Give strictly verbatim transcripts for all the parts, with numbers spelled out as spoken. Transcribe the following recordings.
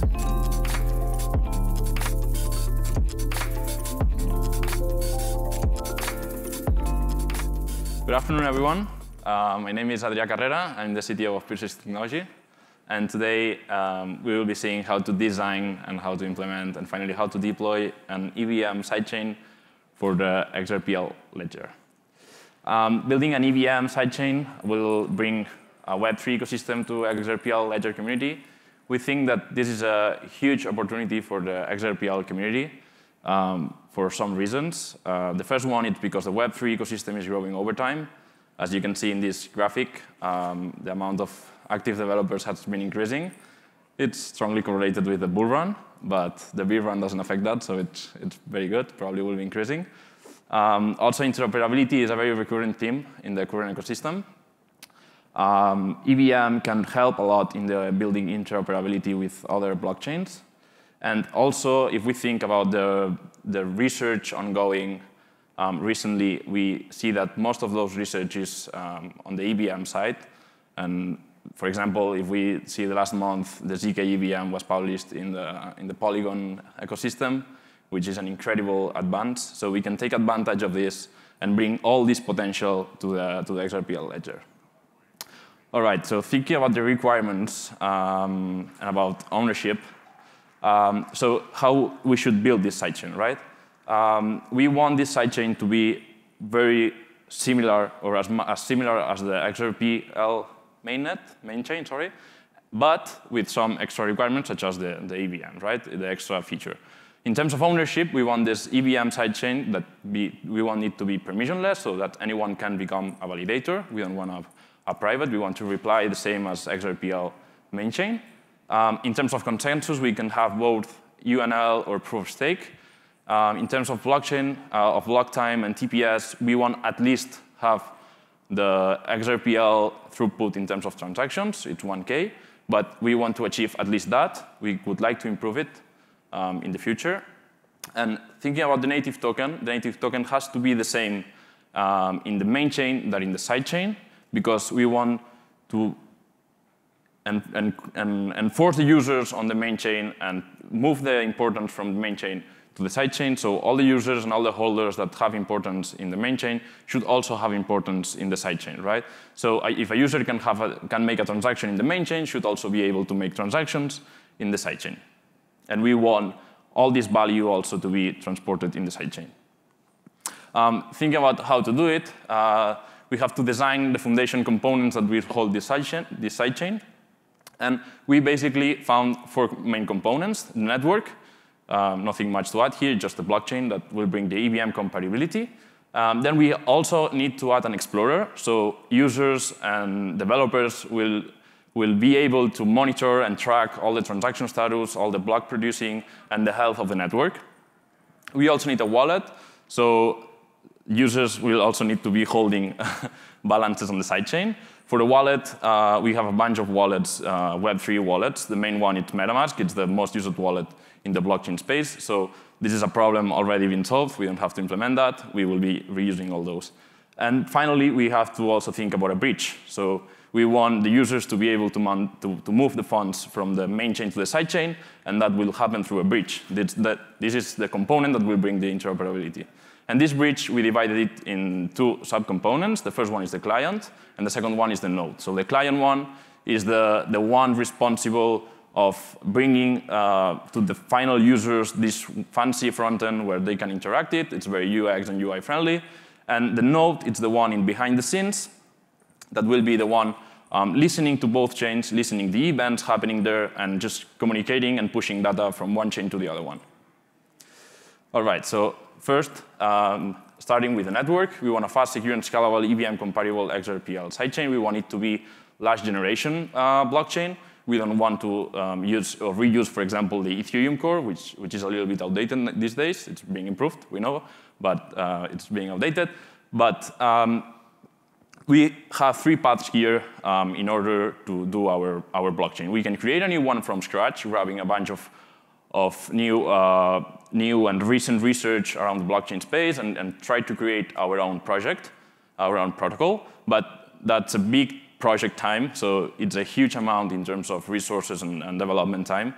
Good afternoon, everyone. Uh, my name is Adrià Carrera. I'm the C T O of Persist Technology. And today, um, we will be seeing how to design and how to implement, and finally, how to deploy an E V M sidechain for the X R P L ledger. Um, building an E V M sidechain will bring a Web three ecosystem to X R P L ledger community. We think that this is a huge opportunity for the X R P L community um, for some reasons. Uh, the first one is because the Web three ecosystem is growing over time. As you can see in this graphic, um, the amount of active developers has been increasing. It's strongly correlated with the bull run, but the bear run doesn't affect that, so it's, it's very good. Probably will be increasing. Um, also, interoperability is a very recurrent theme in the current ecosystem. Um, E V M can help a lot in the building interoperability with other blockchains. And also, if we think about the, the research ongoing, um, recently we see that most of those research is um, on the E V M side. And for example, if we see the last month, the Z K E V M was published in the, in the Polygon ecosystem, which is an incredible advance. So we can take advantage of this and bring all this potential to the, to the X R P L ledger. All right, so thinking about the requirements um, and about ownership, um, so how we should build this sidechain, right? Um, we want this sidechain to be very similar, or as, as similar as the X R P L mainnet, main chain, sorry, but with some extra requirements, such as the, the E V M, right? The extra feature. In terms of ownership, we want this E V M sidechain that be, we want it to be permissionless, so that anyone can become a validator. We don't want a, a private. We want to reply the same as X R P L main chain. Um, in terms of consensus, we can have both U N L or proof of stake. Um, in terms of blockchain, uh, of block time and T P S, we want at least have the X R P L throughput in terms of transactions. It's one K, but we want to achieve at least that. We would like to improve it um, in the future. And thinking about the native token, the native token has to be the same um, in the main chain that in the side chain, because we want to and, and, and enforce the users on the main chain and move the importance from the main chain to the side chain. So all the users and all the holders that have importance in the main chain should also have importance in the side chain, right? So if a user can, have a, can make a transaction in the main chain, should also be able to make transactions in the side chain. And we want all this value also to be transported in the side chain. Um, thinking about how to do it, uh, we have to design the foundation components that will hold this side chain. This side chain. And we basically found four main components: the network, um, nothing much to add here, just the blockchain that will bring the E V M compatibility. Um, then we also need to add an explorer, so users and developers will, will be able to monitor and track all the transaction status, all the block producing, and the health of the network. We also need a wallet, so users will also need to be holding balances on the sidechain. For the wallet, uh, we have a bunch of wallets, uh, Web three wallets. The main one is MetaMask. It's the most used wallet in the blockchain space. So this is a problem already been solved. We don't have to implement that. We will be reusing all those. And finally, we have to also think about a bridge. So we want the users to be able to, man to, to move the funds from the main chain to the side chain, and that will happen through a bridge. This, that, this is the component that will bring the interoperability. And this bridge, we divided it in two subcomponents. The first one is the client, and the second one is the node. So the client one is the, the one responsible of bringing uh, to the final users this fancy front end where they can interact it. It's very U X and U I friendly. And the node, it's the one in behind the scenes that will be the one um, listening to both chains, listening the events happening there, and just communicating and pushing data from one chain to the other one. All right, so first, um, starting with the network, we want a fast, secure, and scalable E V M-compatible X R P L sidechain. We want it to be last generation uh, blockchain. We don't want to um, use or reuse, for example, the Ethereum core, which, which is a little bit outdated these days. It's being improved, we know, but uh, it's being outdated. But um, we have three paths here um, in order to do our, our blockchain. We can create a new one from scratch, grabbing a bunch of, of new, uh, new and recent research around the blockchain space and, and try to create our own project, our own protocol. But that's a big project time, so it's a huge amount in terms of resources and, and development time.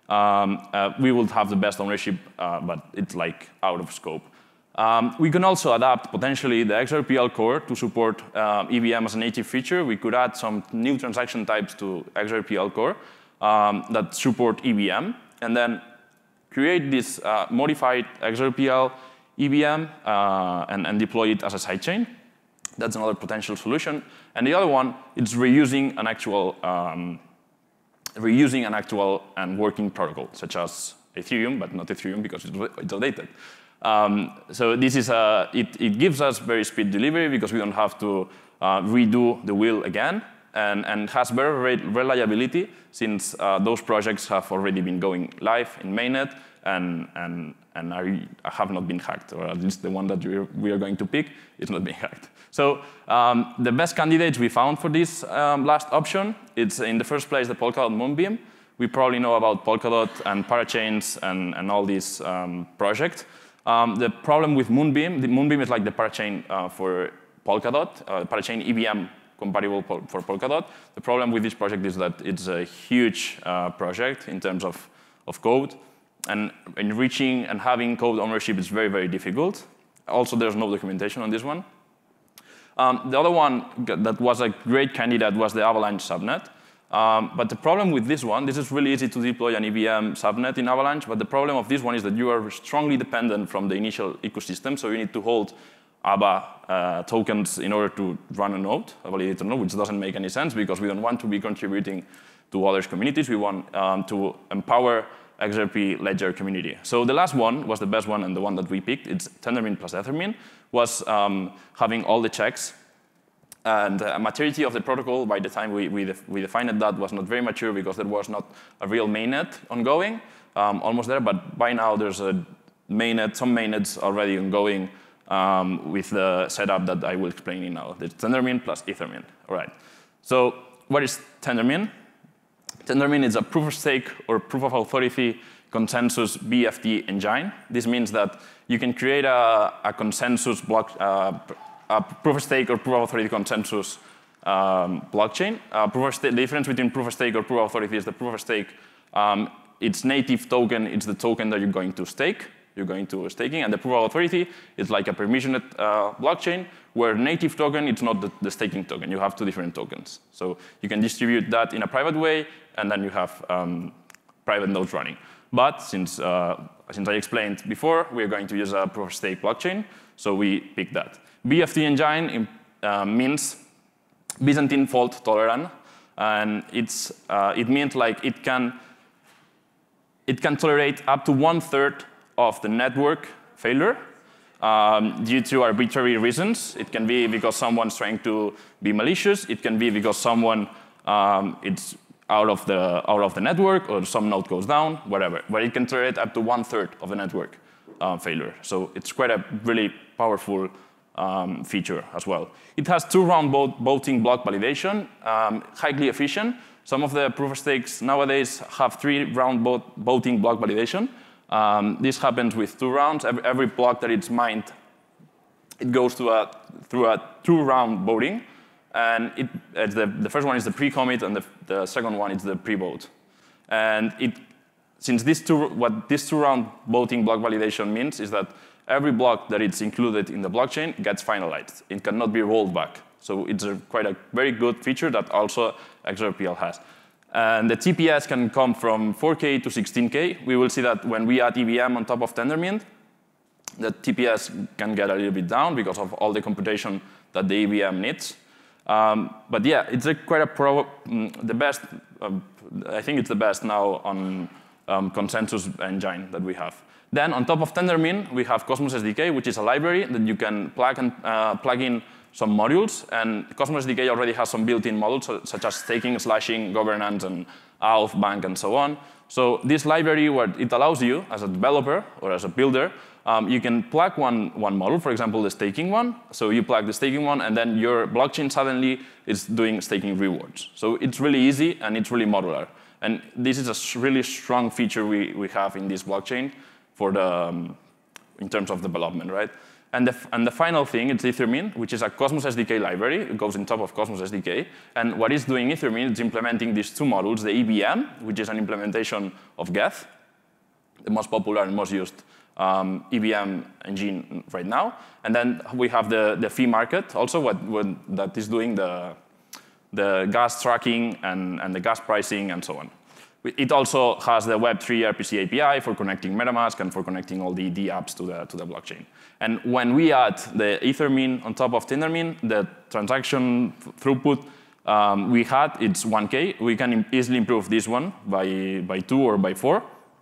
um, uh, we would have the best ownership, uh, but it's like out of scope. Um, we can also adapt potentially the X R P L core to support uh, E V M as a native feature. We could add some new transaction types to X R P L core um, that support E V M, and then create this uh, modified X R P L E V M uh, and, and deploy it as a sidechain. That's another potential solution. And the other one is reusing an actual um, reusing an actual and working protocol, such as Ethereum, but not Ethereum because it's, it's outdated. Um, so this is a, it, it gives us very speed delivery because we don't have to uh, redo the wheel again, and, and has better reliability since uh, those projects have already been going live in mainnet and, and, and are, have not been hacked, or at least the one that we are, we are going to pick is not being hacked. So um, the best candidates we found for this um, last option, it's in the first place the Polkadot Moonbeam. We probably know about Polkadot and Parachains and, and all these um, projects. Um, the problem with Moonbeam, the Moonbeam is like the parachain uh, for Polkadot, uh, parachain E V M compatible for Polkadot. The problem with this project is that it's a huge uh, project in terms of, of code, and enriching and having code ownership is very, very difficult. Also, there's no documentation on this one. Um, the other one that was a great candidate was the Avalanche subnet. Um, but the problem with this one, this is really easy to deploy an E V M subnet in Avalanche, but the problem of this one is that you are strongly dependent from the initial ecosystem, so you need to hold A B A uh, tokens in order to run a node, a validator node, which doesn't make any sense because we don't want to be contributing to others' communities. We want um, to empower X R P Ledger community. So the last one was the best one and the one that we picked. It's Tendermint plus Ethermint, was um, having all the checks. And uh, maturity of the protocol, by the time we, we, def we defined that, was not very mature because there was not a real mainnet ongoing, um, almost there. But by now, there's a mainnet, some mainnets already ongoing um, with the setup that I will explain in now. There's Tendermint plus Ethermint. All right. So what is Tendermint? Tendermint is a proof of stake or proof of authority consensus B F T engine. This means that you can create a, a consensus block, uh, a proof of stake or proof of authority consensus um, blockchain. Uh, proof of stake, the difference between proof of stake or proof of authority is the proof of stake, um, its native token, it's the token that you're going to stake. You're going to staking, and the proof of authority is like a permissioned uh, blockchain where native token, it's not the, the staking token. You have two different tokens. So you can distribute that in a private way, and then you have um, private nodes running. But since, uh, since I explained before, we're going to use a proof of stake blockchain, so we picked that. B F T engine uh, means Byzantine fault tolerant, and it's, uh, it means like it can, it can tolerate up to one third of the network failure um, due to arbitrary reasons. It can be because someone's trying to be malicious. It can be because someone um, it's out of the out of the network, or some node goes down, whatever. But it can tolerate up to one third of the network uh, failure. So it's quite a really powerful um, feature as well. It has two-round voting block validation, um, highly efficient. Some of the proof of stakes nowadays have three-round voting block validation. Um, this happens with two rounds. Every, every block that it's mined, it goes through a, through a two-round voting. And it, it's the, the first one is the pre-commit, and the, the second one is the pre-vote. And it, since this two, what this two-round voting block validation means is that every block that it's included in the blockchain gets finalized. It cannot be rolled back. So it's a, quite a very good feature that also X R P L has. And the T P S can come from four K to sixteen K. We will see that when we add E V M on top of Tendermint, the T P S can get a little bit down because of all the computation that the E V M needs. Um, but yeah, it's a quite a pro, mm, the best, uh, I think it's the best now on um, consensus engine that we have. Then on top of Tendermint, we have Cosmos S D K, which is a library that you can plug, and, uh, plug in some modules. And Cosmos S D K already has some built-in modules, such as staking, slashing, governance, and auth, bank, and so on. So this library, what it allows you as a developer or as a builder, um, you can plug one, one model, for example, the staking one. So you plug the staking one, and then your blockchain suddenly is doing staking rewards. So it's really easy, and it's really modular. And this is a really strong feature we, we have in this blockchain for the, um, in terms of development, right? And the, and the final thing, it's Ethermint, which is a Cosmos S D K library. It goes on top of Cosmos S D K. And what it's doing Ethermint is implementing these two modules, the E V M, which is an implementation of Geth, the most popular and most used um, E V M engine right now. And then we have the, the fee market also, what, what that is doing the, the gas tracking and, and the gas pricing and so on. It also has the Web three R P C A P I for connecting MetaMask and for connecting all the D apps to the, to the blockchain. And when we add the Ethermint on top of Tendermint, the transaction throughput um, we had, it's one K. We can easily improve this one by, by two or by four.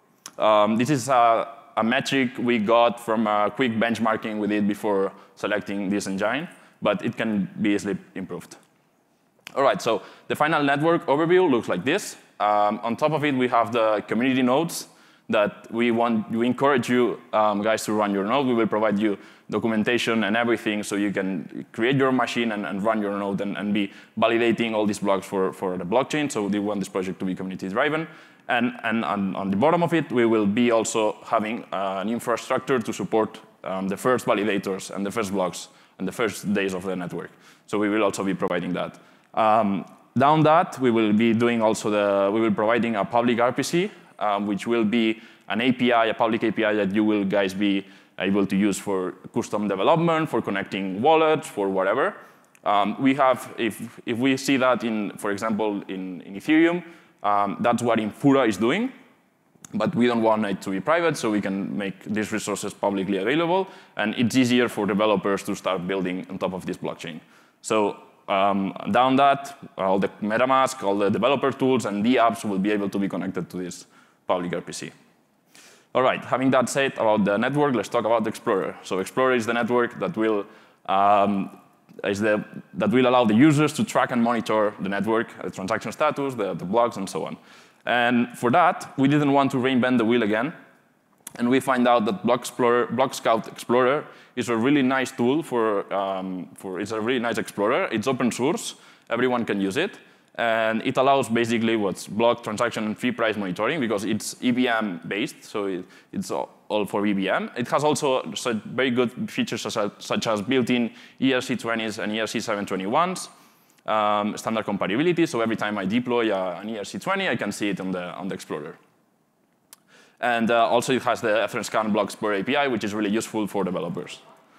Um, this is a, a metric we got from a quick benchmarking we did before selecting this engine, but it can be easily improved. All right, so the final network overview looks like this. Um, on top of it, we have the community nodes that we want. We encourage you um, guys to run your node. We will provide you documentation and everything so you can create your machine and, and run your node and, and be validating all these blocks for, for the blockchain. So we want this project to be community driven. And, and on, on the bottom of it, we will be also having uh, an infrastructure to support um, the first validators and the first blocks and the first days of the network. So we will also be providing that. Um, Down that, we will be doing also the, we will be providing a public R P C, um, which will be an A P I, a public A P I that you will guys be able to use for custom development, for connecting wallets, for whatever. Um, we have, if, if we see that in, for example, in, in Ethereum, um, that's what Infura is doing. But we don't want it to be private, so we can make these resources publicly available. And it's easier for developers to start building on top of this blockchain. So Um, down that, all the MetaMask, all the developer tools, and the apps will be able to be connected to this public R P C. All right, having that said about the network, let's talk about the Explorer. So Explorer is the network that will, um, is the, that will allow the users to track and monitor the network, the transaction status, the, the blocks, and so on. And for that, we didn't want to reinvent the wheel again. And we find out that Block, Explorer, Block Scout Explorer is a really nice tool for, um, for, it's a really nice explorer. It's open source. Everyone can use it. And it allows basically what's block, transaction, and fee price monitoring because it's E V M based, so it, it's all, all for E V M. It has also such very good features such as, such as built-in E R C twenties and E R C seven twenty-ones, um, standard compatibility, so every time I deploy uh, an E R C twenty, I can see it on the, on the Explorer. And uh, also it has the Etherscan Block Explorer A P I, which is really useful for developers.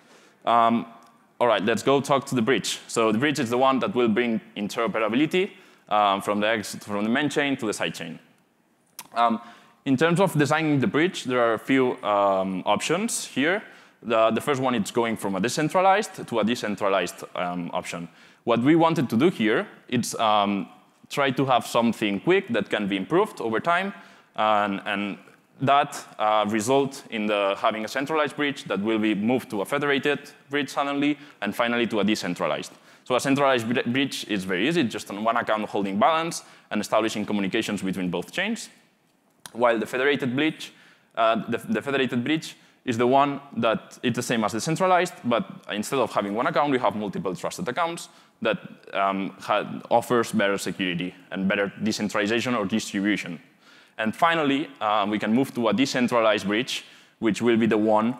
Um, all right, let's go talk to the bridge. So the bridge is the one that will bring interoperability um, from, the ex from the main chain to the side chain. Um, in terms of designing the bridge, there are a few um, options here. The, the first one is going from a decentralized to a decentralized um, option. What we wanted to do here is um, try to have something quick that can be improved over time, and, and that uh, result in the having a centralized bridge that will be moved to a federated bridge suddenly, and finally to a decentralized. So a centralized bridge is very easy, just on one account holding balance and establishing communications between both chains. While the federated bridge, uh, the, the federated bridge is the one that it's the same as the centralized, but instead of having one account, we have multiple trusted accounts that um, offers better security and better decentralization or distribution. And finally, um, we can move to a decentralized bridge, which will be the one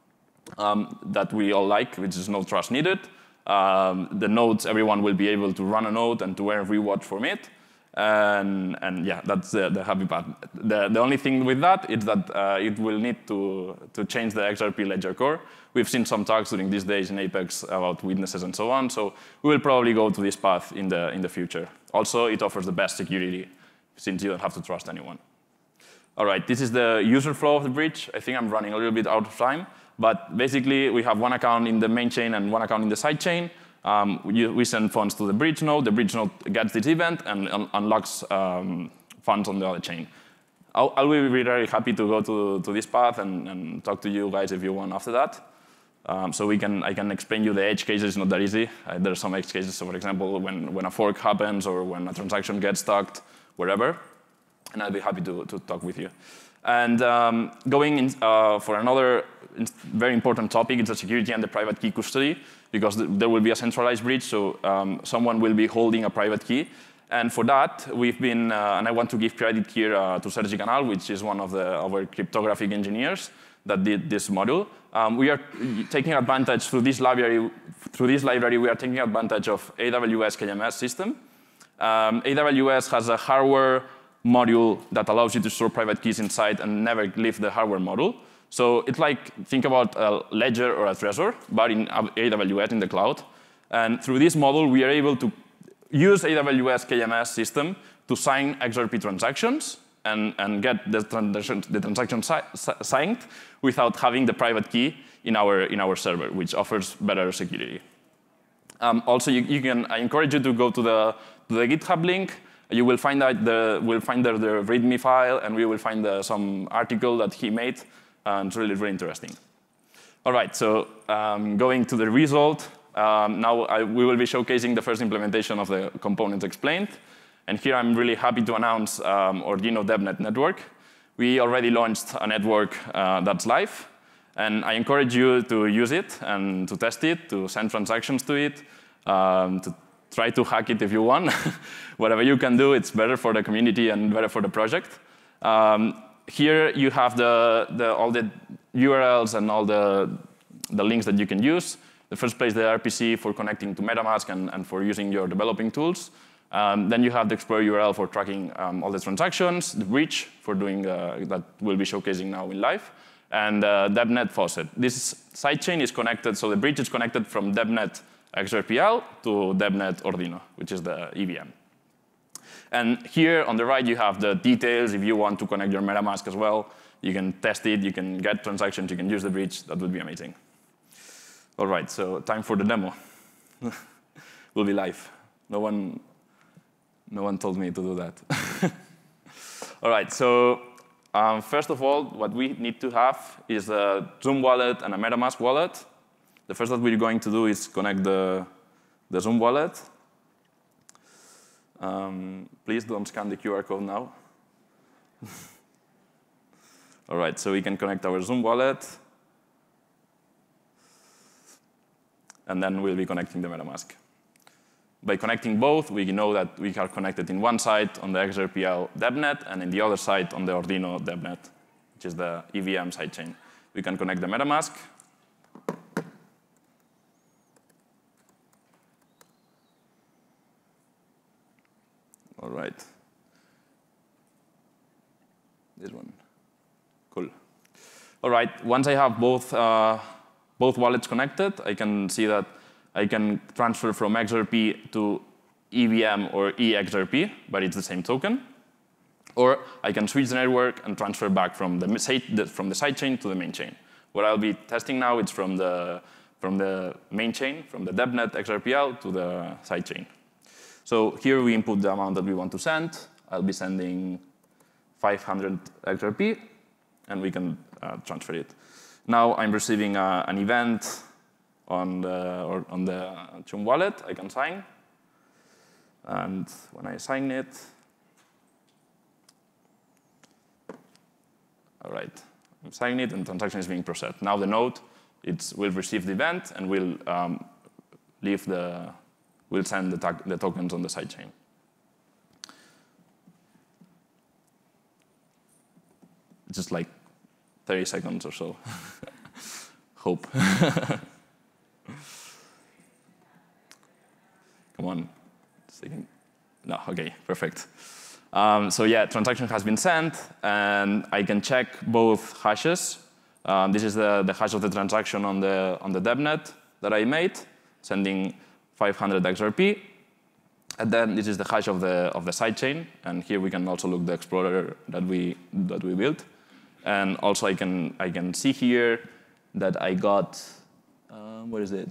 um, that we all like, which is no trust needed. Um, the nodes, everyone will be able to run a node and to earn reward from it. And, and yeah, that's the, the happy part. The, the only thing with that is that uh, it will need to, to change the X R P ledger core. We've seen some talks during these days in Apex about witnesses and so on, so we will probably go to this path in the, in the future. Also, it offers the best security, since you don't have to trust anyone. All right, this is the user flow of the bridge. I think I'm running a little bit out of time, but basically, we have one account in the main chain and one account in the side chain. Um, we, we send funds to the bridge node. The bridge node gets this event and un unlocks um, funds on the other chain. I'll, I'll be very happy to go to, to this path and, and talk to you guys if you want after that. Um, so we can, I can explain you the edge cases. It's not that easy. Uh, there are some edge cases, so for example, when, when a fork happens or when a transaction gets stuck, wherever. And I'll be happy to, to talk with you. And um, going in, uh, for another very important topic, it's the security and the private key custody, because th there will be a centralized bridge, so um, someone will be holding a private key. And for that, we've been, uh, and I want to give credit here uh, to Sergi Canal, which is one of the, our cryptographic engineers that did this module. Um, we are taking advantage through this library. Through this library, we are taking advantage of A W S K M S system. Um, A W S has a hardware module that allows you to store private keys inside and never leave the hardware module. So it's like, think about a ledger or a Trezor, but in A W S in the cloud. And through this module, we are able to use A W S K M S system to sign X R P transactions and, and get the transaction, the transaction si signed without having the private key in our, in our server, which offers better security. Um, also, you, you can, I encourage you to go to the, to the GitHub link. You will find out the, we'll find there the README file, and we will find the, some article that he made. And it's really, really interesting. All right, so um, going to the result. Um, now I, we will be showcasing the first implementation of the components explained. And here I'm really happy to announce um, Ordino DevNet network. We already launched a network uh, that's live. And I encourage you to use it and to test it, to send transactions to it, um, to try to hack it if you want. Whatever you can do, it's better for the community and better for the project. Um, here you have the, the, all the U R Ls and all the, the links that you can use. The first place, the R P C for connecting to MetaMask and, and for using your developing tools. Um, then you have the Explorer U R L for tracking um, all the transactions, the bridge for doing uh, that we'll be showcasing now in live, and uh, DebNet Faucet. This sidechain is connected, so the bridge is connected from DebNet X R P L to DebNet Ordino, which is the E V M. And here on the right, you have the details. If you want to connect your MetaMask as well, you can test it, you can get transactions, you can use the bridge. That would be amazing. All right, so time for the demo. We'll be live. No one, no one told me to do that. All right, so um, first of all, what we need to have is a Zoom wallet and a MetaMask wallet. The first that we're going to do is connect the, the Zoom wallet. Um, please don't scan the Q R code now. All right, so we can connect our Zoom wallet. And then we'll be connecting the MetaMask. By connecting both, we know that we are connected in one side on the X R P L DebNet, and in the other side on the Ordino DebNet, which is the E V M sidechain. We can connect the MetaMask. All right. This one. Cool. All right. Once I have both, uh, both wallets connected, I can see that I can transfer from X R P to E V M or E X R P, but it's the same token. Or I can switch the network and transfer back from the, from the sidechain to the main chain. What I'll be testing now is from the, from the main chain, from the DebNet X R P L to the sidechain. So here we input the amount that we want to send. I'll be sending five hundred X R P, and we can uh, transfer it. Now I'm receiving uh, an event on the, or on the Zoom wallet. I can sign. And when I sign it, all right, I'm signing it, and the transaction is being processed. Now the node it's, will receive the event and will um, leave the, will send the, the tokens on the sidechain. It's just like thirty seconds or so. Hope. Come on. No, OK, perfect. Um, so yeah, transaction has been sent, and I can check both hashes. Um, this is the, the hash of the transaction on the, on the DebNet that I made, sending five hundred X R P. And then this is the hash of the, of the sidechain. And here we can also look the Explorer that we, that we built. And also I can, I can see here that I got, um, what is it?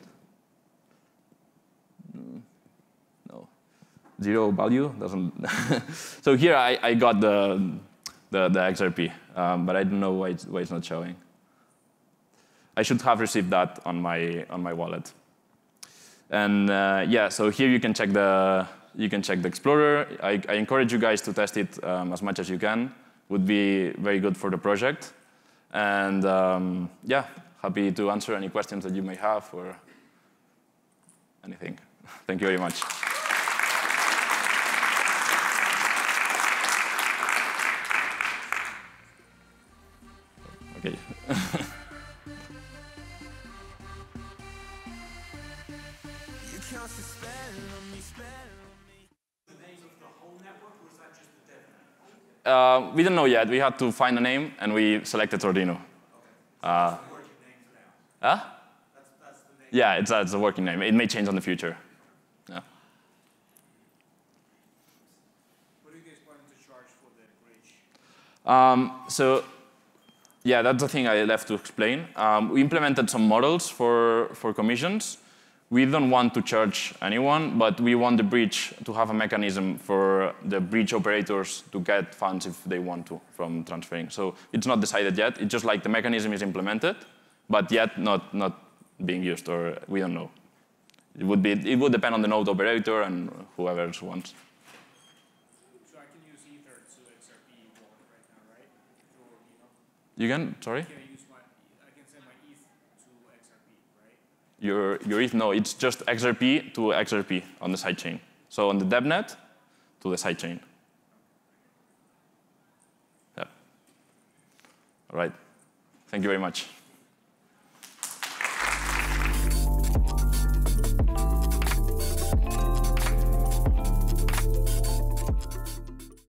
No, zero value doesn't. So here I, I got the, the, the X R P, um, but I don't know why it's, why it's not showing. I should have received that on my, on my wallet. And uh, yeah, so here you can check the, you can check the Explorer. I, I encourage you guys to test it um, as much as you can. Would be very good for the project. And um, yeah, happy to answer any questions that you may have or anything. Thank you very much. Okay. Uh, we don't know yet. We had to find a name, and we selected Ordino. Uh, huh? Yeah, it's, uh, it's a working name. It may change in the future. Yeah. What are you guys planning to charge for the bridge? Um, so, yeah, that's the thing I left to explain. Um, we implemented some models for, for commissions. We don't want to charge anyone, but we want the bridge to have a mechanism for the bridge operators to get funds if they want to from transferring. So it's not decided yet. It's just like the mechanism is implemented, but yet not, not being used, or we don't know. It would, be, it would depend on the node operator and whoever else wants. So I can use Ether to X R P wallet right now, right? Or, you know, You can, sorry? can I use my, I can send my E T H to X R P, right? Your, your E T H, no, it's just X R P to X R P on the sidechain. So on the DevNet to the sidechain. Yeah. All right. Thank you very much.